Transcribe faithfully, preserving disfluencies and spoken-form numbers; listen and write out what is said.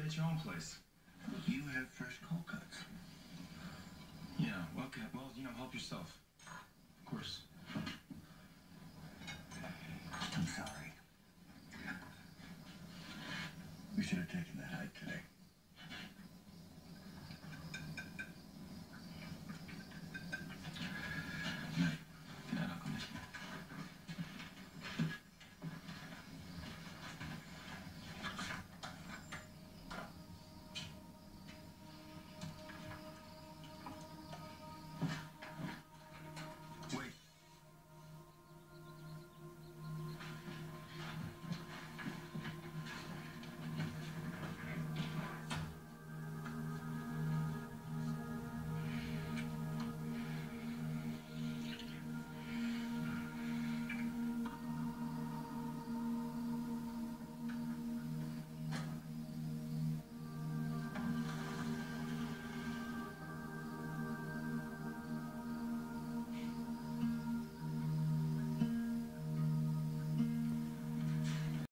at your own place. You have fresh cold cuts. Yeah, okay, well, you know, help yourself.